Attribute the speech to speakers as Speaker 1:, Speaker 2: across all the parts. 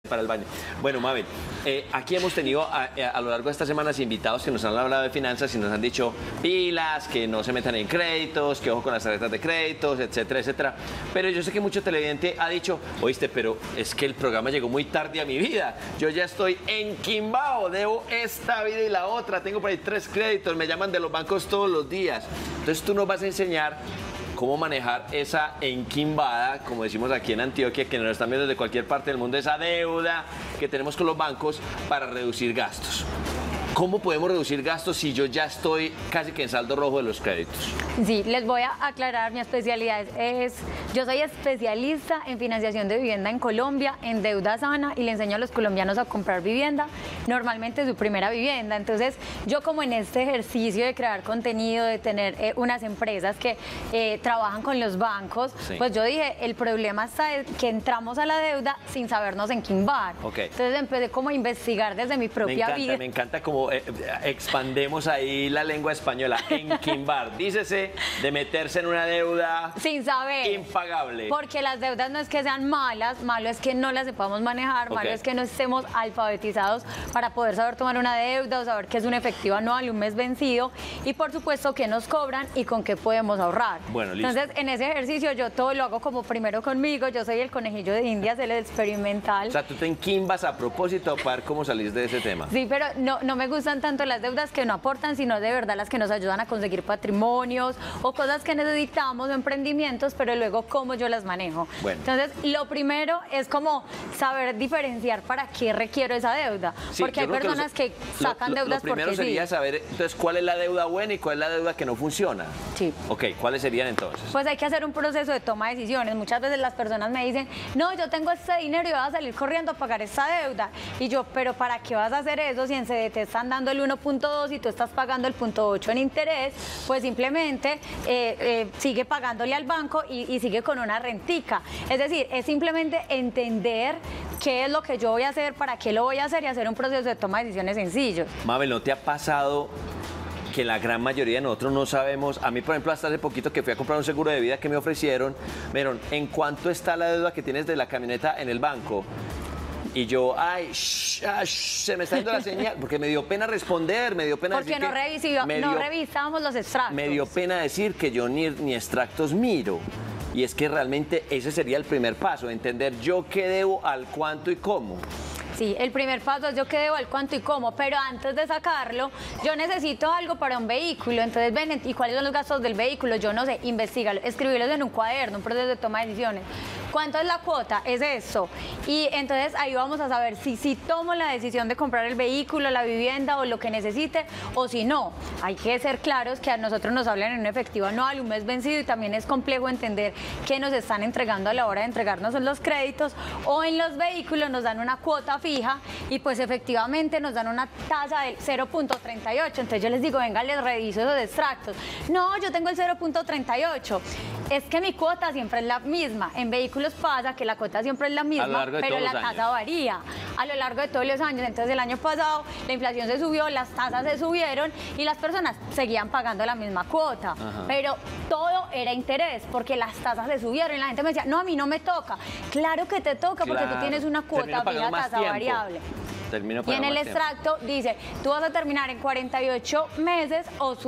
Speaker 1: para el baño. Bueno, Mabel, aquí hemos tenido a lo largo de estas semanas invitados que nos han hablado de finanzas y nos han dicho pilas, que no se metan en créditos, que ojo con las tarjetas de créditos, etcétera, etcétera. Pero yo sé que mucho televidente ha dicho, oíste, pero es que el programa llegó muy tarde a mi vida. Yo ya estoy enquimbado, debo esta vida y la otra, tengo por ahí 3 créditos, me llaman de los bancos todos los días. Entonces tú nos vas a enseñar cómo manejar esa enquimbada, como decimos aquí en Antioquia, que nos están viendo desde cualquier parte del mundo, esa deuda que tenemos con los bancos para reducir gastos. ¿Cómo podemos reducir gastos si yo ya estoy casi que en saldo rojo de los créditos?
Speaker 2: Sí, les voy a aclarar, mi especialidad yo soy especialista en financiación de vivienda en Colombia, en deuda sana, y le enseño a los colombianos a comprar vivienda, normalmente su primera vivienda. Entonces, yo como en este ejercicio de crear contenido, de tener unas empresas que trabajan con los bancos, sí, pues yo dije, el problema está en que entramos a la deuda sin sabernos enquimbar.
Speaker 1: Okay.
Speaker 2: Entonces empecé como a investigar desde mi propia vida.
Speaker 1: Me encanta como expandemos ahí la lengua española, enquimbar, dícese de meterse en una deuda
Speaker 2: sin saber,
Speaker 1: impagable.
Speaker 2: Porque las deudas no es que sean malas, malo es que no las sepamos manejar, okay, malo es que no estemos alfabetizados para poder saber tomar una deuda o saber qué es un efectivo anual y un mes vencido, y por supuesto qué nos cobran y con qué podemos ahorrar.
Speaker 1: Bueno, listo.
Speaker 2: Entonces en ese ejercicio yo todo lo hago como primero conmigo, yo soy el conejillo de Indias, el experimental.
Speaker 1: O sea, tú te enquimbas a propósito para ver cómo salís de ese tema.
Speaker 2: Sí, pero no me gustan tanto las deudas que no aportan, sino de verdad las que nos ayudan a conseguir patrimonios o cosas que necesitamos o emprendimientos, pero luego cómo yo las manejo.
Speaker 1: Bueno.
Speaker 2: Entonces, lo primero es como saber diferenciar para qué requiero esa deuda,
Speaker 1: sí,
Speaker 2: porque hay personas que sacan deudas porque
Speaker 1: primero sería saber, entonces, cuál es la deuda buena y cuál es la deuda que no funciona.
Speaker 2: Sí.
Speaker 1: Ok, ¿cuáles serían entonces?
Speaker 2: Pues hay que hacer un proceso de toma de decisiones. Muchas veces las personas me dicen, no, yo tengo este dinero y voy a salir corriendo a pagar esta deuda. Y yo, pero ¿para qué vas a hacer eso si en CDT están dando el 1.2 y tú estás pagando el 0.8 en interés? Pues simplemente sigue pagándole al banco y sigue con una rentica. Es decir, es simplemente entender qué es lo que yo voy a hacer, para qué lo voy a hacer y hacer un proceso de toma de decisiones sencillo.
Speaker 1: Mabel, ¿no te ha pasado que la gran mayoría de nosotros no sabemos? A mí, por ejemplo, hasta hace poquito que fui a comprar un seguro de vida que me ofrecieron, me dijeron, ¿en cuánto está la deuda que tienes de la camioneta en el banco? Y yo, ay, se me está yendo la señal, porque me dio pena responder, me dio pena
Speaker 2: porque
Speaker 1: decir
Speaker 2: no revisamos los extractos.
Speaker 1: Me dio pena decir que yo ni extractos miro. Y es que realmente ese sería el primer paso, entender yo qué debo, al cuánto y cómo.
Speaker 2: Sí, el primer paso es yo qué debo, al cuánto y cómo, pero antes de sacarlo, yo necesito algo para un vehículo. Entonces, ven, ¿y cuáles son los gastos del vehículo? Yo no sé, investígalo, escribirlos en un cuaderno, un proceso de toma de decisiones. ¿Cuánto es la cuota? Es eso. Y entonces ahí vamos a saber si tomo la decisión de comprar el vehículo, la vivienda o lo que necesite, o si no. Hay que ser claros que a nosotros nos hablan en un efectivo anual, un mes vencido, y también es complejo entender qué nos están entregando a la hora de entregarnos en los créditos, o en los vehículos nos dan una cuota fija y pues efectivamente nos dan una tasa del 0.38. Entonces yo les digo, venga, les reviso esos extractos. No, yo tengo el 0.38. Es que mi cuota siempre es la misma. En vehículos pasa que la cuota siempre es la misma, pero la tasa varía a lo largo de todos los años. Entonces el año pasado la inflación se subió, las tasas se subieron y las personas seguían pagando la misma cuota. Ajá. Pero todo era interés, porque las tasas se subieron y la gente me decía, no, a mí no me toca. Claro que te toca, porque tú tienes una cuota fija, tasa variable. Y en el extracto dice, tú vas a terminar en 48 meses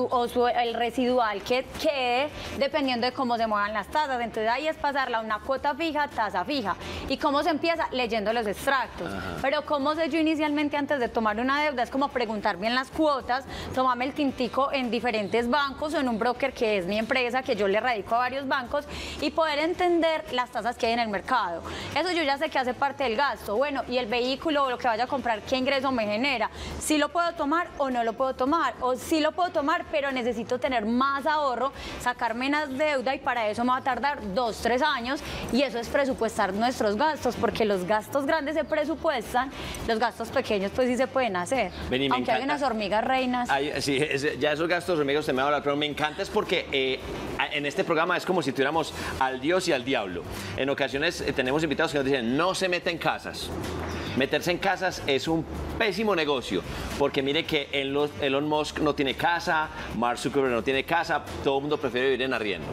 Speaker 2: el residual que quede, dependiendo de cómo se muevan las tasas. Entonces ahí es pasarla a una cuota fija, tasa fija. ¿Y cómo se empieza? Leyendo los extractos. Ajá. Pero ¿cómo sé yo inicialmente antes de tomar una deuda? Es como preguntar bien las cuotas, tomarme el tintico en diferentes bancos o en un broker que es mi empresa, que yo le radico a varios bancos, y poder entender las tasas que hay en el mercado. Eso yo ya sé que hace parte del gasto. Bueno, y el vehículo o lo que vaya a comprar, ¿qué ingreso me genera? ¿Sí lo puedo tomar o no lo puedo tomar? O sí lo puedo tomar, pero necesito tener más ahorro, sacar menos deuda, y para eso me va a tardar 2, 3 años, y eso es presupuestar nuestros gastos, porque los gastos grandes se presupuestan, los gastos pequeños pues sí se pueden hacer. Vení, aunque hay unas hormigas reinas.
Speaker 1: Sí, ya esos gastos hormigas se me van a hablar, pero me encanta es porque en este programa es como si tuviéramos al Dios y al diablo. En ocasiones tenemos invitados que nos dicen, no se meta en casas. Meterse en casas es un pésimo negocio, porque mire que Elon Musk no tiene casa, Mark Zuckerberg no tiene casa, todo el mundo prefiere vivir en arriendo.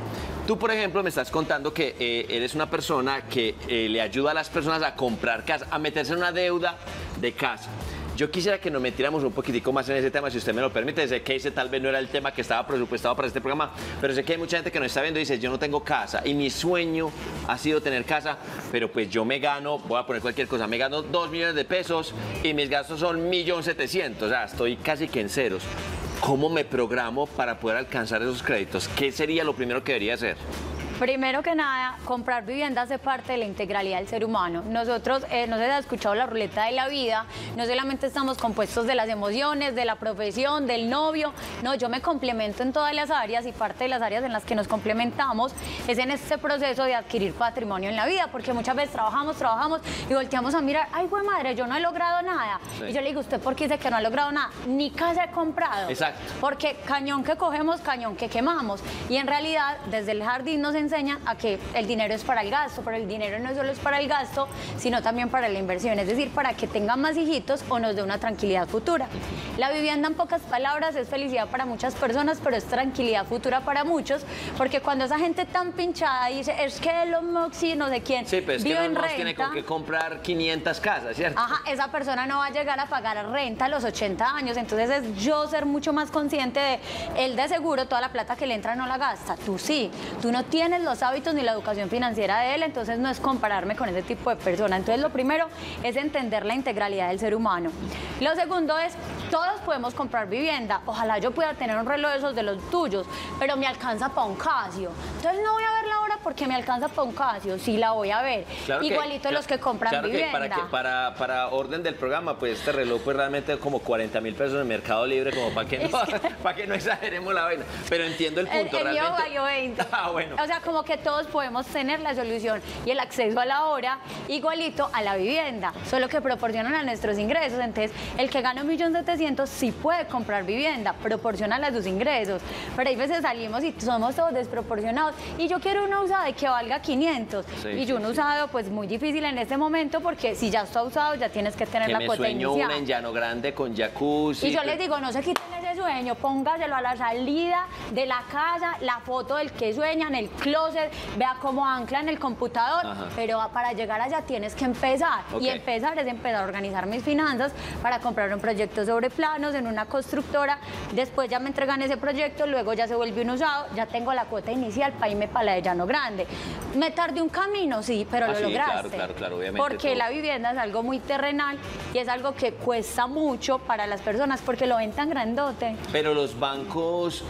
Speaker 1: Tú, por ejemplo, me estás contando que eres una persona que le ayuda a las personas a comprar casa, a meterse en una deuda de casa. Yo quisiera que nos metiéramos un poquitico más en ese tema, si usted me lo permite. Sé que ese tal vez no era el tema que estaba presupuestado para este programa, pero sé que hay mucha gente que nos está viendo y dice, yo no tengo casa y mi sueño ha sido tener casa, pero pues yo me gano, voy a poner cualquier cosa, me gano 2 millones de pesos y mis gastos son 1.700.000, o sea, estoy casi que en ceros. ¿Cómo me programo para poder alcanzar esos créditos? ¿Qué sería lo primero que debería hacer?
Speaker 2: Primero que nada, comprar vivienda hace parte de la integralidad del ser humano. Nosotros, no se ha escuchado la ruleta de la vida, no solamente estamos compuestos de las emociones, de la profesión, del novio, no, yo me complemento en todas las áreas y parte de las áreas en las que nos complementamos es en este proceso de adquirir patrimonio en la vida, porque muchas veces trabajamos y volteamos a mirar, ay, güey madre, yo no he logrado nada. Sí. Y yo le digo, ¿usted por qué dice que no ha logrado nada? Ni casa he comprado.
Speaker 1: Exacto.
Speaker 2: Porque cañón que cogemos, cañón que quemamos. Y en realidad, desde el jardín nos enseñan a que el dinero es para el gasto, pero el dinero no solo es para el gasto, sino también para la inversión, es decir, para que tengan más hijitos o nos dé una tranquilidad futura. La vivienda, en pocas palabras, es felicidad para muchas personas, pero es tranquilidad futura para muchos, porque cuando esa gente tan pinchada dice, es que Elon Musk y no sé quién,
Speaker 1: sí, pero es que
Speaker 2: Elon
Speaker 1: Musk tiene con que comprar 500 casas, ¿cierto?
Speaker 2: Ajá, esa persona no va a llegar a pagar renta a los 80 años, entonces es yo ser mucho más consciente de, él de seguro toda la plata que le entra no la gasta, tú sí, tú no tienes los hábitos ni la educación financiera de él, entonces no es compararme con ese tipo de persona. Entonces lo primero es entender la integralidad del ser humano. Lo segundo es, todos podemos comprar vivienda, ojalá yo pueda tener un reloj de esos de los tuyos, pero me alcanza para un Casio, entonces no voy a ver la hora porque me alcanza para un Casio, sí la voy a ver,
Speaker 1: claro
Speaker 2: igualito
Speaker 1: que,
Speaker 2: los que compran
Speaker 1: claro
Speaker 2: vivienda.
Speaker 1: Que para orden del programa, pues este reloj pues realmente como 40.000 pesos en el Mercado Libre, como para que, no, para que no exageremos la vaina, pero entiendo el punto.
Speaker 2: El
Speaker 1: realmente.
Speaker 2: mío valió 20.
Speaker 1: Ah, bueno.
Speaker 2: O sea, como que todos podemos tener la solución y el acceso a la hora igualito a la vivienda, solo que proporcionan a nuestros ingresos. Entonces, el que gana 1.700.000 sí puede comprar vivienda, proporcional a sus ingresos, pero hay veces salimos y somos todos desproporcionados y yo quiero una usada de que valga 500 y yo un usado pues muy difícil en este momento porque si ya está usado ya tienes que tener la cuota inicial.
Speaker 1: Una en Llano Grande con jacuzzi.
Speaker 2: Y yo les digo, no se quiten ese sueño, póngaselo a la salida de la casa, la foto del que sueña en el closet, vea cómo ancla en el computador, pero para llegar allá tienes que empezar. Okay. Y empezar es empezar a organizar mis finanzas para comprar un proyecto sobre planos en una constructora, después ya me entregan ese proyecto, luego ya se vuelve un usado, ya tengo la cuota inicial para irme para la de Llano Grande. ¿Me tardé un camino? Sí, pero lo lograste.
Speaker 1: Claro, obviamente.
Speaker 2: Porque la vivienda es algo muy terrenal y es algo que cuesta mucho para las personas porque lo ven tan grandote.
Speaker 1: Pero los bancos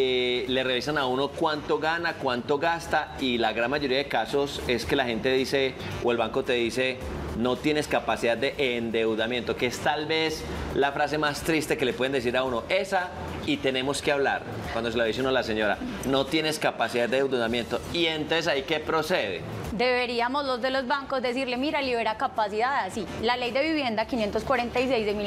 Speaker 1: le revisan a uno cuánto gana, cuánto gasta y la gran mayoría de casos es que la gente dice o el banco te dice no tienes capacidad de endeudamiento, que es tal vez la frase más triste que le pueden decir a uno, esa y tenemos que hablar, cuando se la dice uno a la señora, no tienes capacidad de endeudamiento y entonces ahí ¿qué procede?
Speaker 2: Deberíamos los de los bancos decirle, mira, libera capacidad, así. La ley de vivienda 546 de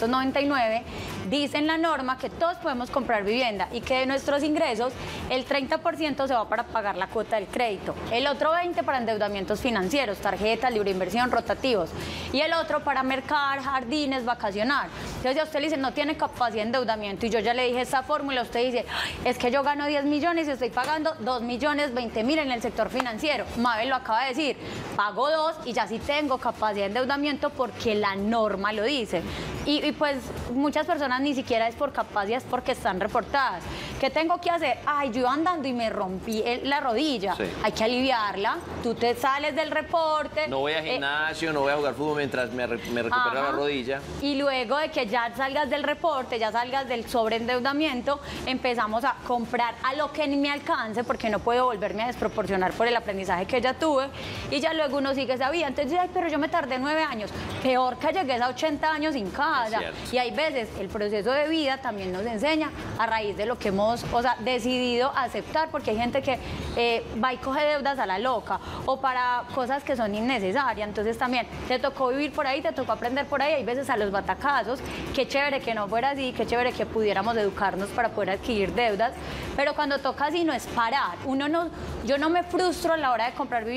Speaker 2: 1999 dice en la norma que todos podemos comprar vivienda y que de nuestros ingresos el 30% se va para pagar la cuota del crédito, el otro 20% para endeudamientos financieros, tarjetas, libre inversión, rotativos y el otro para mercar, jardines, vacacionar. Entonces a usted le dice, no tiene capacidad de endeudamiento y yo ya le dije esa fórmula, usted dice, es que yo gano 10 millones y estoy pagando 2.020.000 en el sector financiero. Mabel lo acaba de decir, pago 2 y ya sí tengo capacidad de endeudamiento porque la norma lo dice. Y pues muchas personas ni siquiera es por capacidad, es porque están reportadas. ¿Qué tengo que hacer? Ay, yo iba andando y me rompí la rodilla. Sí. Hay que aliviarla. Tú te sales del reporte.
Speaker 1: No voy a gimnasio, no voy a jugar fútbol mientras me recupero la rodilla.
Speaker 2: Y luego de que ya salgas del reporte, ya salgas del sobreendeudamiento, empezamos a comprar a lo que ni me alcance porque no puedo volverme a desproporcionar por el aprendizaje que ya tuve. Y ya luego uno sigue esa vida. Entonces, ay, pero yo me tardé 9 años. Peor que llegues a 80 años sin casa. Y hay veces el proceso de vida también nos enseña a raíz de lo que hemos decidido aceptar, porque hay gente que va y coge deudas a la loca o para cosas que son innecesarias. Entonces también te tocó vivir por ahí, te tocó aprender por ahí, hay veces a los batacazos. Qué chévere que no fuera así, qué chévere que pudiéramos educarnos para poder adquirir deudas, pero cuando toca así no es parar. Yo no me frustro a la hora de comprar vivienda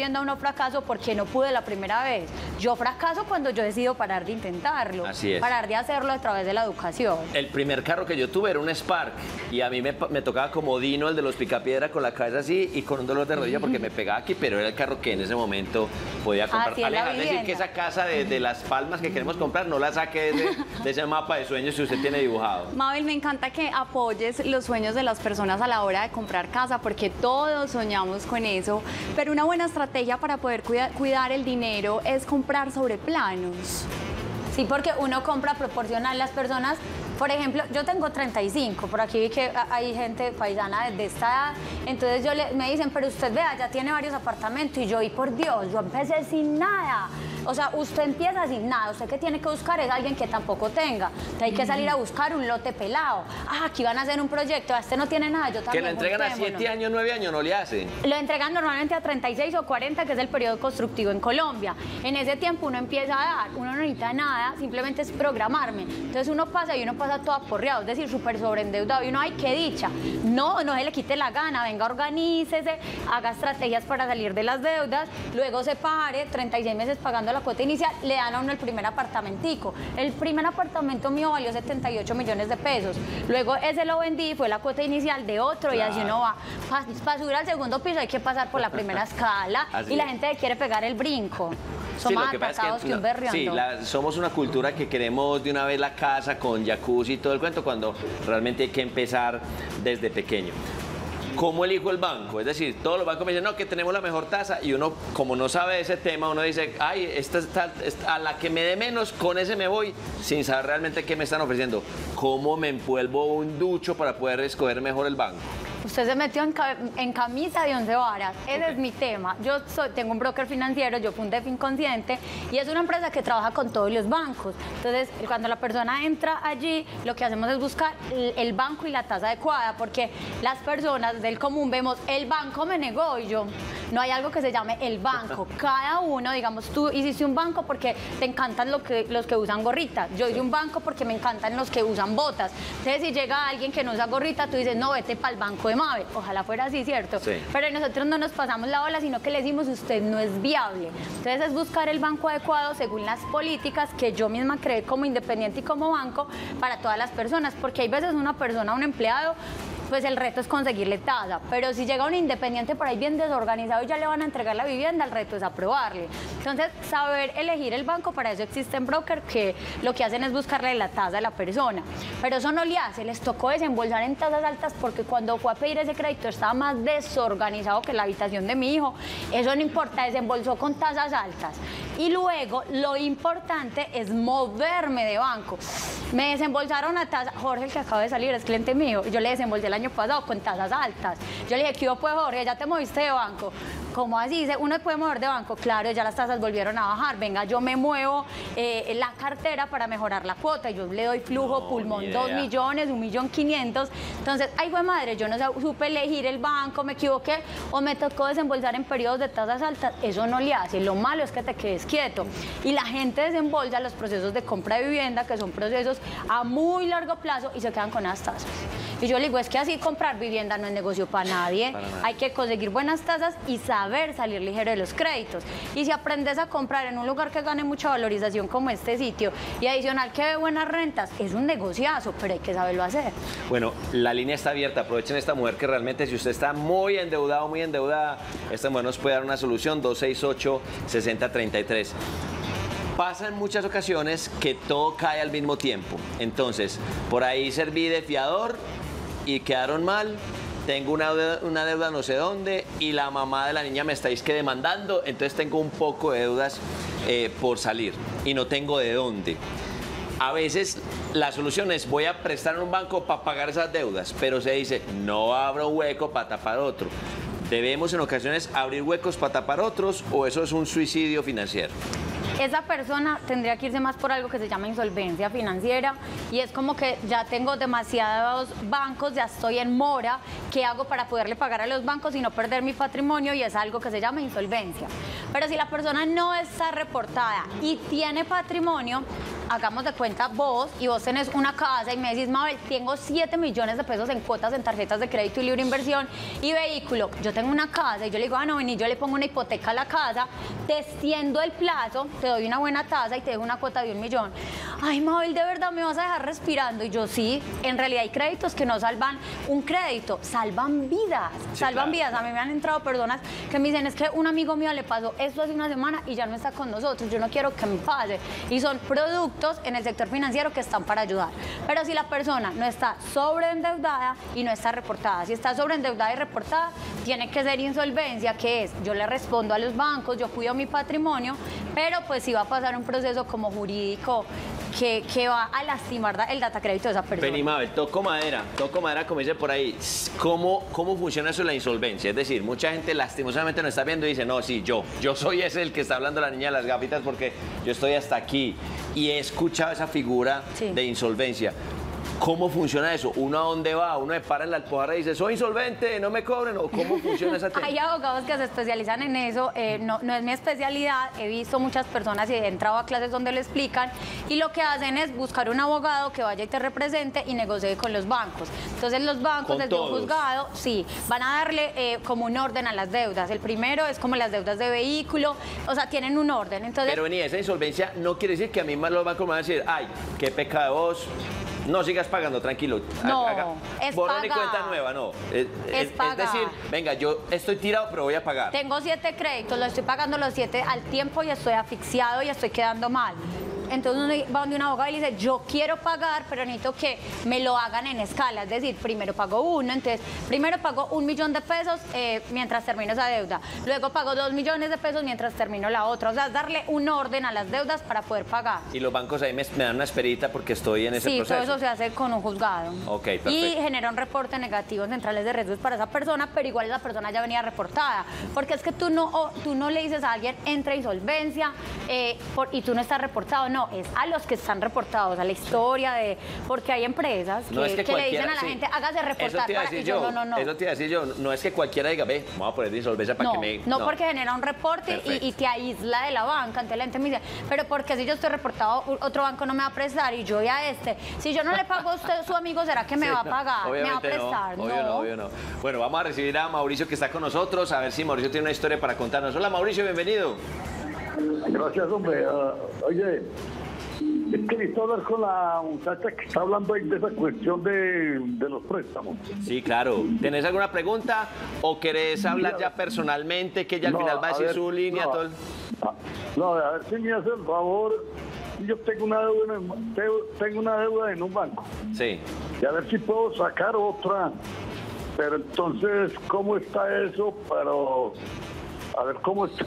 Speaker 2: viendo a uno fracaso porque no pude la primera vez. Yo fracaso cuando yo decido parar de intentarlo.
Speaker 1: Así es.
Speaker 2: Parar de hacerlo a través de la educación.
Speaker 1: El primer carro que yo tuve era un Spark y a mí me tocaba como Dino, el de los picapiedra, con la cabeza así y con un dolor de rodilla porque me pegaba aquí, pero era el carro que en ese momento podía comprar.
Speaker 2: Así es la
Speaker 1: Aleja, es decir,
Speaker 2: vivienda.
Speaker 1: que esa casa de Las Palmas que queremos comprar no la saque de ese mapa de sueños que usted tiene dibujado.
Speaker 3: Mabel, me encanta que apoyes los sueños de las personas a la hora de comprar casa, porque todos soñamos con eso, pero una buena estrategia para poder cuidar el dinero es comprar sobre planos.
Speaker 2: Sí, porque uno compra proporcional. Las personas, por ejemplo, yo tengo 35, por aquí vi que hay gente paisana de esta edad, entonces me dicen, pero usted vea, ya tiene varios apartamentos, y yo, y por Dios, yo empecé sin nada. O sea, usted empieza sin nada, usted que tiene que buscar es alguien que tampoco tenga. Entonces hay que salir a buscar un lote pelado. Ah, aquí van a hacer un proyecto, este no tiene nada, yo también.
Speaker 1: Que lo entregan a 7 años, 9 años, no le hacen.
Speaker 2: Lo entregan normalmente a 36 o 40, que es el periodo constructivo en Colombia. En ese tiempo uno empieza a dar, uno no necesita nada, simplemente es programarme. Entonces uno pasa todo aporreado, es decir, súper sobreendeudado. Y uno, ay, qué dicha. No se le quite la gana, venga, organícese, haga estrategias para salir de las deudas, luego se pare, 36 meses pagando la cuota inicial, le dan a uno el primer apartamentico. El primer apartamento mío valió 78 millones de pesos. Luego ese lo vendí, fue la cuota inicial de otro, claro. Y así uno va. Para subir al segundo piso hay que pasar por la primera escala y la gente quiere pegar el brinco. Somos más atrasados que un berriondo.
Speaker 1: Sí, somos una cultura que queremos de una vez la casa con jacuzzi y todo el cuento, cuando realmente hay que empezar desde pequeño. ¿Cómo elijo el banco? Es decir, todos los bancos me dicen, no, que tenemos la mejor tasa, y uno, como no sabe de ese tema, uno dice, ay, a la que me dé menos, con ese me voy, sin saber realmente qué me están ofreciendo. ¿Cómo me envuelvo un ducho para poder escoger mejor el banco?
Speaker 2: Usted se metió en camisa de 11 varas. Ese es mi tema. Yo tengo un broker financiero, yo fundé Finconsciente, y es una empresa que trabaja con todos los bancos. Entonces, cuando la persona entra allí, lo que hacemos es buscar el banco y la tasa adecuada, porque las personas del común vemos, el banco me negó, y yo, no hay algo que se llame el banco. Cada uno, digamos, tú hiciste un banco porque te encantan los que usan gorrita. Yo hice un banco porque me encantan los que usan botas. Entonces, si llega alguien que no usa gorrita, tú dices, no, vete para el banco de Mabel. Ojalá fuera así, ¿cierto? Sí. Pero nosotros no nos pasamos la bola, sino que le decimos, usted no es viable. Entonces es buscar el banco adecuado según las políticas que yo misma creé como independiente y como banco para todas las personas, porque hay veces una persona, un empleado, pues el reto es conseguirle tasa, pero si llega un independiente por ahí bien desorganizado y ya le van a entregar la vivienda, el reto es aprobarle. Entonces, saber elegir el banco, para eso existen brokers que lo que hacen es buscarle la tasa a la persona, pero eso no le hace, les tocó desembolsar en tasas altas porque cuando fue a pedir ese crédito estaba más desorganizado que la habitación de mi hijo. Eso no importa, desembolsó con tasas altas. Y luego, lo importante es moverme de banco. Me desembolsaron a tasa, Jorge, el que acaba de salir, es cliente mío, y yo le desembolsé el año pasado con tasas altas. Yo le dije, ¿qué hubo, pues, Jorge? ¿Ya te moviste de banco? ¿Cómo así? Dice, ¿uno puede mover de banco? Claro, ya las tasas volvieron a bajar. Venga, yo me muevo la cartera para mejorar la cuota. Y yo le doy flujo, pulmón, 2 millones, 1.500.000. Entonces, ay, güey, madre, yo no supe elegir el banco, me equivoqué, o me tocó desembolsar en periodos de tasas altas. Eso no le hace. Lo malo es que te quedes quieto. Y la gente desembolsa los procesos de compra de vivienda, que son procesos a muy largo plazo, y se quedan con las tasas. Y yo le digo, es que así comprar vivienda no es negocio para nadie. Hay que conseguir buenas tasas y saber salir ligero de los créditos. Y si aprendes a comprar en un lugar que gane mucha valorización como este sitio, y adicional que ve buenas rentas, es un negociazo, pero hay que saberlo hacer.
Speaker 1: Bueno, la línea está abierta. Aprovechen esta mujer que realmente, si usted está muy endeudado, muy endeudada, esta mujer nos puede dar una solución. 268-6033. Pasa en muchas ocasiones que todo cae al mismo tiempo. Entonces, por ahí serví de fiador y quedaron mal. Tengo una deuda no sé dónde, y la mamá de la niña me estáis que demandando. Entonces tengo un poco de deudas por salir y no tengo de dónde. A veces la solución es, voy a prestar en un banco para pagar esas deudas, pero se dice, no abro un hueco para tapar otro. ¿Debemos en ocasiones abrir huecos para tapar otros, o eso es un suicidio financiero?
Speaker 2: Esa persona tendría que irse más por algo que se llama insolvencia financiera, y es como que ya tengo demasiados bancos, ya estoy en mora, ¿qué hago para poderle pagar a los bancos y no perder mi patrimonio? Y es algo que se llama insolvencia. Pero si la persona no está reportada y tiene patrimonio, hagamos de cuenta vos tenés una casa y me decís, Mabel, tengo 7 millones de pesos en cuotas en tarjetas de crédito y libre inversión y vehículo. Yo tengo una casa y yo le digo, no, vení, yo le pongo una hipoteca a la casa, te extiendo el plazo, te doy una buena tasa y te dejo una cuota de 1 millón. Ay, Mabel, ¿de verdad me vas a dejar respirando? Y yo, sí, en realidad hay créditos que no salvan un crédito, salvan vidas,
Speaker 1: sí,
Speaker 2: salvan
Speaker 1: claro.
Speaker 2: vidas. A mí me han entrado personas que me dicen, es que un amigo mío le pasó esto hace una semana y ya no está con nosotros, yo no quiero que me pase. Y son productos en el sector financiero que están para ayudar. Pero si la persona no está sobreendeudada y no está reportada, si está sobreendeudada y reportada, tiene que ser insolvencia, que es, yo le respondo a los bancos, yo cuido mi patrimonio, pero pues sí va a pasar un proceso como jurídico que va a lastimar el data crédito de esa persona.
Speaker 1: Vení, Mabel, toco madera, como dice por ahí. ¿Cómo funciona eso de la insolvencia? Es decir, mucha gente lastimosamente nos está viendo y dice, no, sí, yo soy ese el que está hablando la niña de las gafitas porque yo estoy hasta aquí y he escuchado esa figura de insolvencia. ¿Cómo funciona eso? ¿Uno a dónde va? ¿Uno me para en la alpojarra y dice, soy insolvente, no me cobren? ¿O cómo funciona esa tema?
Speaker 2: Hay abogados que se especializan en eso, no es mi especialidad, he visto muchas personas y he entrado a clases donde lo explican y lo que hacen es buscar un abogado que vaya y te represente y negocie con los bancos. Entonces los bancos desde un juzgado, sí, van a darle como un orden a las deudas. El primero es como las deudas de vehículo, o sea, tienen un orden. Entonces,
Speaker 1: pero vení, esa insolvencia no quiere decir que a mí más los bancos me van a decir, ay, qué pecado de vos. No sigas pagando, tranquilo.
Speaker 2: No, es
Speaker 1: borrón y
Speaker 2: pagar.
Speaker 1: cuenta nueva, no.
Speaker 2: Es pagar.
Speaker 1: Es decir, venga, yo estoy tirado, pero voy a pagar.
Speaker 2: Tengo 7 créditos, lo estoy pagando los 7 al tiempo y estoy asfixiado y estoy quedando mal. Entonces uno va donde un abogado y le dice, yo quiero pagar, pero necesito que me lo hagan en escala. Es decir, primero pago uno, entonces primero pago 1 millón de pesos mientras termino esa deuda. Luego pago 2 millones de pesos mientras termino la otra. O sea, es darle un orden a las deudas para poder pagar.
Speaker 1: Y los bancos ahí me dan una esperita porque estoy en ese proceso.
Speaker 2: Sí, todo eso se hace con un juzgado.
Speaker 1: Ok, perfecto.
Speaker 2: Y genera un reporte negativo en centrales de riesgos para esa persona, pero igual esa persona ya venía reportada. Porque es que tú no le dices a alguien, entra insolvencia y tú no estás reportado. No, es a los que están reportados, a la historia de... Porque hay empresas que le dicen a la gente, hágase reportar.
Speaker 1: Eso te iba a decir yo, Eso te iba a decir yo. No es que cualquiera diga, ve, vamos a poner de insolvencia para que me...
Speaker 2: No, porque genera un reporte y te aísla de la banca. Entonces la gente me dice, pero porque si yo estoy reportado, otro banco no me va a prestar y yo voy a este. Si yo no le pago a usted, su amigo, ¿será que me va a pagar? ¿Me va a prestar?
Speaker 1: Obvio no. Bueno, vamos a recibir a Mauricio que está con nosotros, a ver si Mauricio tiene una historia para contarnos. Hola, Mauricio, bienvenido.
Speaker 4: Gracias, hombre. Oye, es que necesito hablar con la muchacha que está hablando ahí de esa cuestión de los préstamos.
Speaker 1: Sí, claro. ¿Tenés alguna pregunta o querés hablar ya personalmente, que ella al final va a decir su línea?
Speaker 4: No, a ver si me hace el favor. Yo tengo una deuda en un banco.
Speaker 1: Sí.
Speaker 4: Y a ver si puedo sacar otra. Pero entonces, ¿cómo está eso? Pero, a ver, ¿cómo es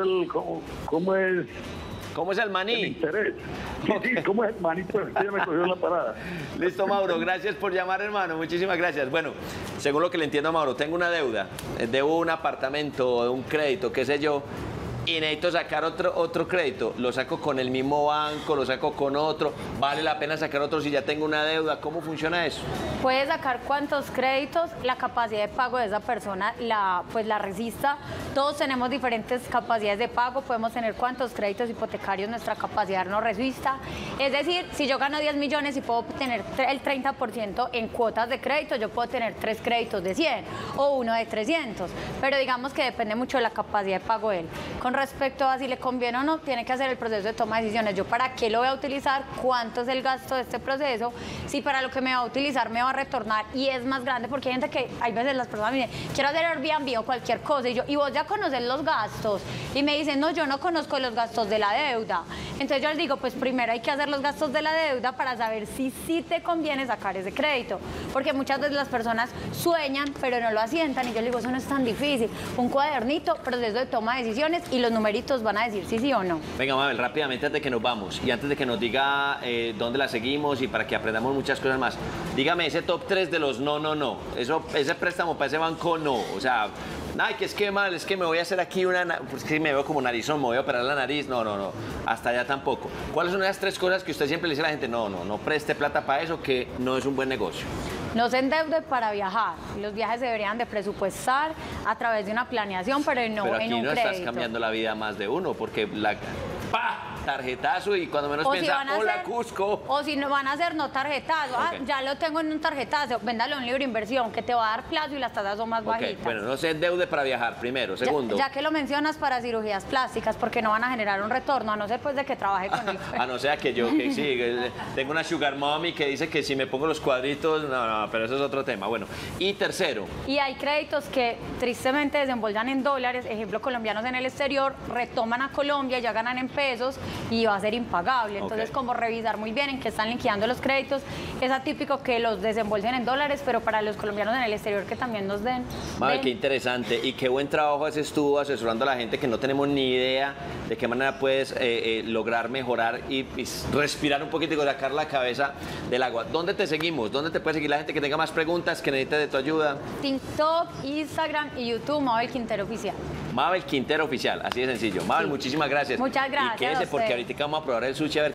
Speaker 1: el maní?
Speaker 4: El interés. Sí, ¿cómo es el maní? Pues ya me cogió la parada.
Speaker 1: Listo, Mauro, gracias por llamar, hermano, muchísimas gracias. Bueno, según lo que le entiendo a Mauro, tengo una deuda, debo un apartamento, un crédito, qué sé yo, y necesito sacar otro crédito, lo saco con el mismo banco, lo saco con otro, vale la pena sacar otro si ya tengo una deuda, ¿cómo funciona eso?
Speaker 2: Puede sacar cuantos créditos, la capacidad de pago de esa persona la resista. Todos tenemos diferentes capacidades de pago, podemos tener cuantos créditos hipotecarios nuestra capacidad no resista. Es decir, si yo gano 10 millones y puedo tener el 30% en cuotas de crédito, yo puedo tener 3 créditos de 100 o uno de 300, pero digamos que depende mucho de la capacidad de pago de él. Con respecto a si le conviene o no, tiene que hacer el proceso de toma de decisiones. ¿Yo para qué lo voy a utilizar? ¿Cuánto es el gasto de este proceso? Si para lo que me va a utilizar me va a retornar y es más grande, porque hay gente que, hay veces las personas me dicen, quiero hacer Airbnb o cualquier cosa, y vos ya conoces los gastos, y me dicen, no, yo no conozco los gastos de la deuda. Entonces yo les digo, pues primero hay que hacer los gastos de la deuda para saber si sí te conviene sacar ese crédito, porque muchas veces las personas sueñan, pero no lo asientan, y yo les digo, eso no es tan difícil. Un cuadernito, proceso de toma de decisiones, y los numeritos van a decir si sí o no.
Speaker 1: Venga, Mabel, rápidamente antes de que nos vamos y antes de que nos diga dónde la seguimos y para que aprendamos muchas cosas más, dígame ese top 3 de los no. Ese préstamo para ese banco no, o sea, ay, que es que mal, es que me voy a hacer aquí pues que me veo como narizón, me voy a operar la nariz, no, hasta allá tampoco. ¿Cuáles son esas 3 cosas que usted siempre le dice a la gente? No preste plata para eso, que no es un buen negocio.
Speaker 2: No se endeude para viajar. Los viajes se deberían de presupuestar a través de una planeación, pero no en un crédito.
Speaker 1: Pero aquí no estás cambiando la vida a más de uno, porque ¡pah! tarjetazo y cuando menos
Speaker 2: O si
Speaker 1: piensa,
Speaker 2: van a
Speaker 1: hola
Speaker 2: hacer-
Speaker 1: Cusco.
Speaker 2: O si no van a hacer no tarjetazo. Ah,
Speaker 1: Ok.
Speaker 2: ya lo tengo en un tarjetazo. Véndalo en libre inversión, que te va a dar plazo y las tasas son más
Speaker 1: Ok,
Speaker 2: bajitas.
Speaker 1: bueno, no se endeude para viajar, primero.
Speaker 2: Ya-
Speaker 1: Segundo,
Speaker 2: Ya, que lo mencionas para cirugías plásticas, porque no van a generar un retorno, a no ser pues de que trabaje con el
Speaker 1: a no ser que yo, que sí, que tengo una sugar mommy que dice que si me pongo los cuadritos, no, pero eso es otro tema. Bueno, y tercero,
Speaker 2: Y hay créditos que tristemente desembolsan en dólares, ejemplo, colombianos en el exterior, retoman a Colombia, ya ganan en pesos y va a ser impagable. Entonces,
Speaker 1: Ok.
Speaker 2: como revisar muy bien en qué están liquidando los créditos, es atípico que los desembolsen en dólares, pero para los colombianos en el exterior que también nos den.
Speaker 1: Mabel,
Speaker 2: den.
Speaker 1: qué interesante y qué buen trabajo haces tú asesorando a la gente que no tenemos ni idea de qué manera puedes lograr mejorar y respirar un poquito y sacar la cabeza del agua. ¿Dónde te seguimos? ¿Dónde te puede seguir la gente que tenga más preguntas, que necesite de tu ayuda?
Speaker 2: TikTok, Instagram y YouTube, Mabel Quintero Oficial.
Speaker 1: Mabel Quintero Oficial, así de sencillo. Mabel,
Speaker 2: Sí.
Speaker 1: muchísimas gracias.
Speaker 2: Muchas gracias
Speaker 1: Y quédese
Speaker 2: a
Speaker 1: porque
Speaker 2: usted.
Speaker 1: ahorita vamos a probar el sushi a ver